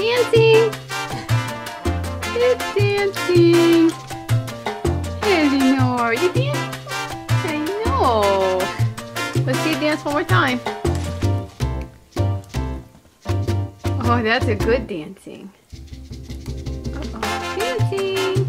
dancing. It's dancing. Eleanor, you dance? I know. Let's see it dance one more time. Oh, that's a good dancing. Uh-oh. Dancing.